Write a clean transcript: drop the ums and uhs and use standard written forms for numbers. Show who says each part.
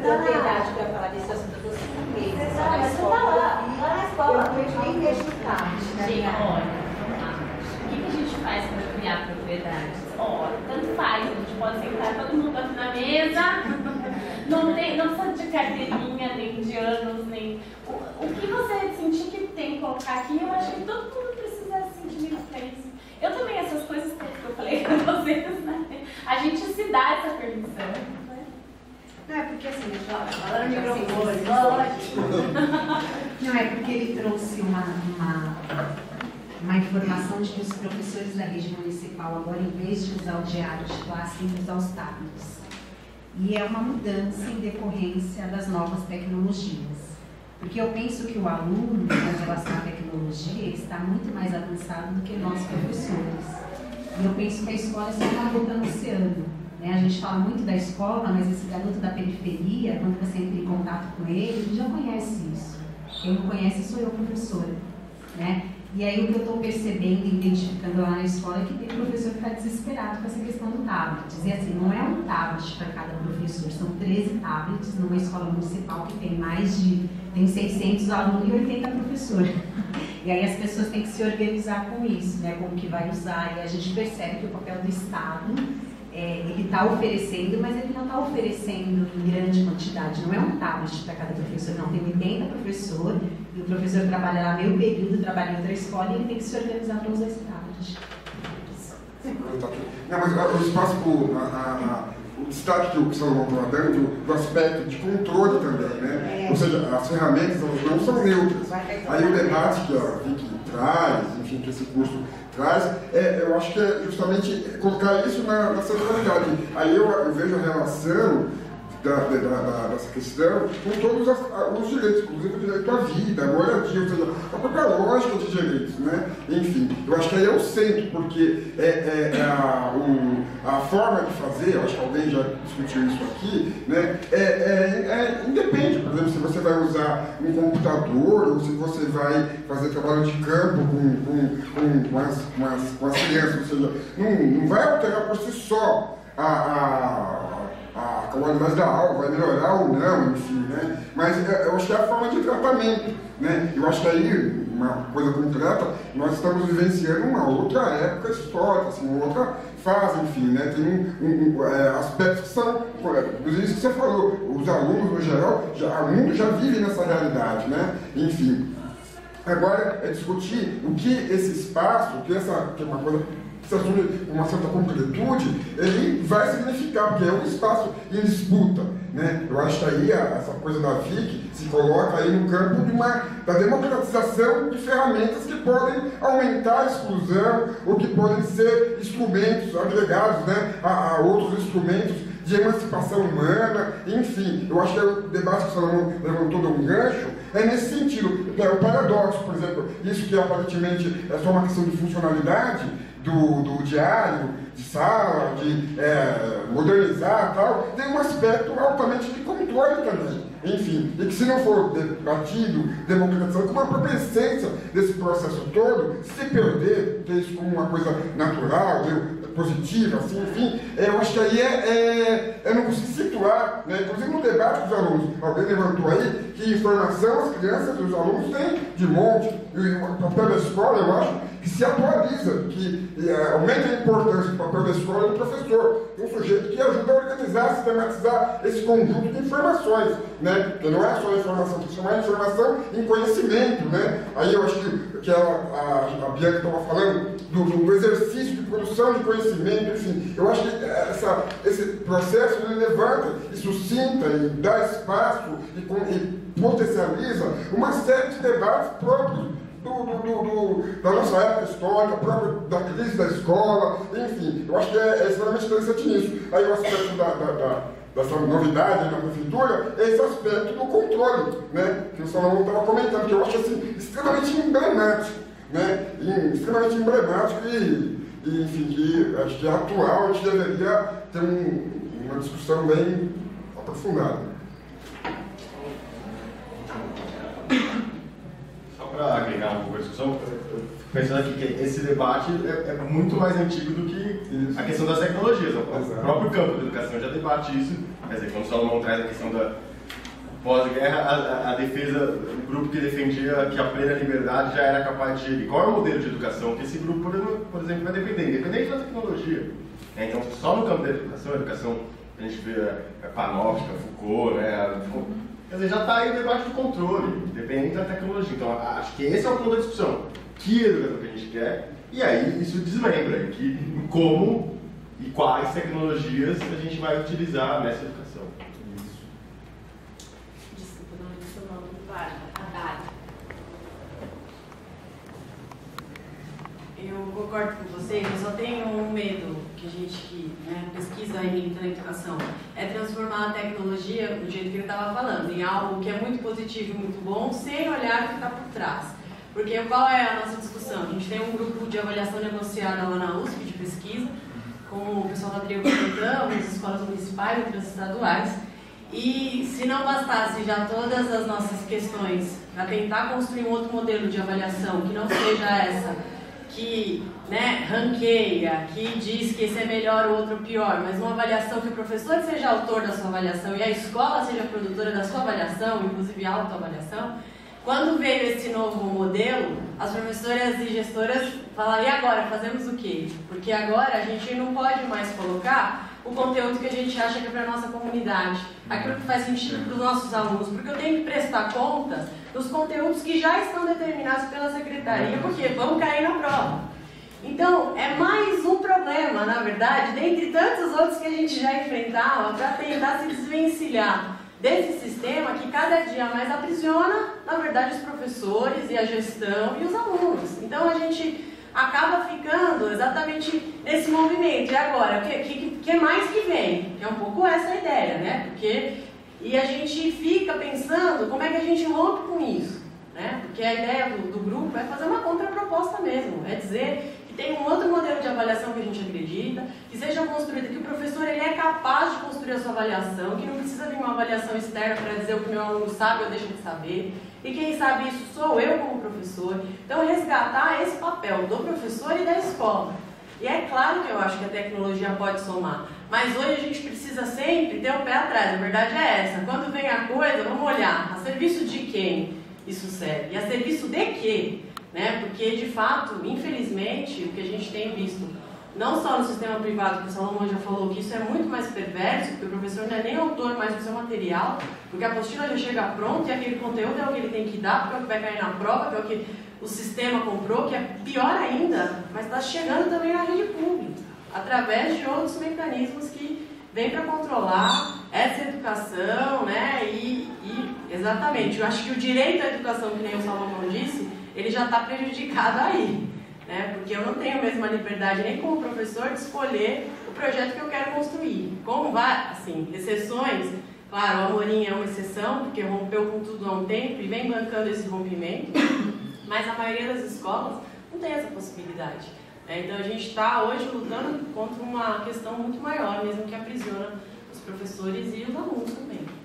Speaker 1: propriedade para falar desse assunto, eu estou 5 meses.
Speaker 2: Você está lá na escola, eu nem mexo no tablet.
Speaker 3: Gente, olha, vamos lá. O que a gente faz para criar propriedades? Olha, tanto faz, a gente pode sentar todo mundo aqui na mesa, não precisa de carteirinha, nem de anos, nem... O que você sentir que tem que colocar aqui, eu acho que todo mundo precisa sentir livre. Eu também, essas coisas que eu falei com vocês, né? A gente se dá essa permissão.
Speaker 2: Não, é porque assim,
Speaker 1: Fala no microfone.
Speaker 4: Não, é porque ele trouxe uma informação de que os professores da rede municipal agora, em vez de usar o diário de classe, têm que usar os tablets. E é uma mudança em decorrência das novas tecnologias. Porque eu penso que o aluno, em relação à tecnologia, está muito mais avançado do que nós professores. E eu penso que a escola é só uma gota no oceano. Né? A gente fala muito da escola, mas esse garoto da periferia, quando você entra em contato com ele já conhece isso. Quem não conhece sou eu, professora. Né? E aí o que eu estou percebendo e identificando lá na escola é que tem professor que está desesperado com essa questão do tablet. E assim, não é um tablet para cada professor, são 13 tablets numa escola municipal que tem tem 600 alunos e 80 professores. E aí as pessoas têm que se organizar com isso, né? Como que vai usar. E a gente percebe que o papel do Estado, ele está oferecendo, mas ele não está oferecendo em grande quantidade. Não é um tablet para cada professor, não. Tem 80 professores e o professor trabalha lá meio período, trabalha em outra escola e ele tem que se organizar para usar esse tablet.
Speaker 5: Não, mas o espaço, o destaque que o Salomão estava dando do aspecto de controle também, né? Ou seja, as ferramentas não são neutras. Aí o debate que a Vicky traz, enfim, que esse curso traz, eu acho que é justamente colocar isso na centralidade. Aí eu vejo a relação dessa questão com todos os direitos, inclusive o direito à vida, à moradia, ou seja, a própria lógica de direitos, né? Enfim, eu acho que aí é o centro, porque a forma de fazer, eu acho que alguém já discutiu isso aqui, né? Independe, por exemplo, se você vai usar um computador ou se você vai fazer trabalho de campo com as crianças, ou seja, não vai alterar por si só a qualidade da aula, vai melhorar ou não, enfim, né? Mas eu acho que é a forma de tratamento, né? Eu acho que aí, uma coisa concreta, nós estamos vivenciando uma outra época histórica, assim, uma outra fase, enfim, né? Tem aspectos que são, inclusive isso que você falou, os alunos, no geral, o mundo já vive nessa realidade, né? Enfim. Agora é discutir o que esse espaço, que é uma coisa se assume uma certa concretude, ele vai significar, porque é um espaço em disputa, né? Eu acho que aí essa coisa da VIC se coloca aí no campo da democratização de ferramentas que podem aumentar a exclusão ou que podem ser instrumentos agregados, né, a outros instrumentos de emancipação humana, enfim. Eu acho que o debate que o Salomão levantou de um gancho é nesse sentido. É o paradoxo, por exemplo, isso que aparentemente é só uma questão de funcionalidade do diário, de sala, de modernizar e tal, tem um aspecto altamente de controle também. Enfim, e que se não for debatido, democratizado, com uma propensência desse processo todo, se perder, ter isso como uma coisa natural, positiva, assim, enfim, eu acho que aí é não se situar, né? Inclusive no debate com os alunos, alguém levantou aí que informação as crianças e os alunos têm de monte, e o papel da escola, eu acho, que se atualiza, que aumenta a importância do papel da escola e do professor, um sujeito que ajuda a organizar, sistematizar esse conjunto de informações, né? Porque não é só informação, tem que chamar de informação em conhecimento, né? Aí eu acho que a Bianca estava falando do exercício de produção de conhecimento, enfim, eu acho que esse processo ele levanta e suscita e dá espaço e potencializa uma série de debates próprios da nossa época histórica, própria da crise da escola, enfim, eu acho que é extremamente interessante nisso. Aí o aspecto dessa novidade na prefeitura é esse aspecto do controle, né, que o Salomão estava comentando, que eu acho assim, extremamente emblemático, né, extremamente emblemático e enfim, que acho que é atual, a gente deveria ter uma discussão bem aprofundada.
Speaker 6: Para agregar um pouco a discussão, pensando aqui que esse debate é muito mais antigo do que a questão das tecnologias. O próprio campo da educação já debate isso. Quer dizer, quando o Salomão traz a questão pós-guerra, a defesa, o grupo que defendia que a plena liberdade já era capaz de gerir. Qual é o modelo de educação que esse grupo, por exemplo, vai defender? Independente da tecnologia. Então, só no campo da educação, a gente vê Panóptica, Foucault, né? Quer dizer, já está aí o debate do controle, independente da tecnologia. Então, acho que esse é o ponto da discussão. Que educação que a gente quer? E aí, isso desmembra que como e quais tecnologias a gente vai utilizar nessa educação.
Speaker 3: Desculpa, não é seu nome, Haddad.
Speaker 7: Eu concordo com vocês, eu só tenho um medo que a gente que pesquisa e milita na educação, é transformar a tecnologia, do jeito que ele estava falando, em algo que é muito positivo e muito bom, sem olhar o que está por trás. Porque qual é a nossa discussão? A gente tem um grupo de avaliação negociada lá na USP, de pesquisa, com o pessoal da Trio Comentão, as escolas municipais e outras estaduais, e se não bastasse já todas as nossas questões para tentar construir um outro modelo de avaliação que não seja essa, que ranqueia, que diz que esse é melhor, o outro pior, mas uma avaliação que o professor seja autor da sua avaliação e a escola seja produtora da sua avaliação, inclusive autoavaliação. Quando veio esse novo modelo, as professoras e gestoras falaram, e agora, fazemos o quê? Porque agora a gente não pode mais colocar o conteúdo que a gente acha que é para a nossa comunidade, aquilo que faz sentido para os nossos alunos, porque eu tenho que prestar contas dos conteúdos que já estão determinados pela secretaria, porque vão cair na prova. Então, é mais um problema, na verdade, dentre tantos outros que a gente já enfrentava, para tentar se desvencilhar desse sistema que cada dia mais aprisiona, na verdade, os professores e a gestão e os alunos. Então, a gente acaba ficando exatamente nesse movimento. E agora, o que mais que vem? É um pouco essa a ideia, né? E a gente fica pensando como é que a gente rompe com isso, né? Porque a ideia do grupo é fazer uma contraproposta mesmo, é dizer que tem um outro modelo de avaliação que a gente acredita, que seja construído, que o professor ele é capaz de construir a sua avaliação, que não precisa de uma avaliação externa para dizer o que o meu aluno sabe ou deixa de saber, e quem sabe isso sou eu como professor. Então, resgatar esse papel do professor e da escola. E é claro que eu acho que a tecnologia pode somar, mas hoje a gente precisa sempre ter o pé atrás, a verdade é essa. Quando vem a coisa, vamos olhar a serviço de quem isso serve, e a serviço de quê? Né? Porque, de fato, infelizmente, o que a gente tem visto, não só no sistema privado, que o Salomão já falou, que isso é muito mais perverso, porque o professor não é nem autor mais do seu material, porque a apostila já chega pronta e aquele conteúdo é o que ele tem que dar, porque é o que vai cair na prova, que é o que o sistema comprou, que é pior ainda, mas está chegando também na rede pública, através de outros mecanismos que vêm para controlar essa educação, né? Exatamente, eu acho que o direito à educação, que nem o Salomão disse, ele já está prejudicado aí, né? Porque eu não tenho a mesma liberdade nem como professor de escolher o projeto que eu quero construir. Como vai, assim, exceções, claro, o Amorim é uma exceção, porque rompeu com tudo há um tempo e vem bancando esse rompimento, mas a maioria das escolas não tem essa possibilidade. Então a gente está hoje lutando contra uma questão muito maior, mesmo que aprisiona os professores e os alunos também.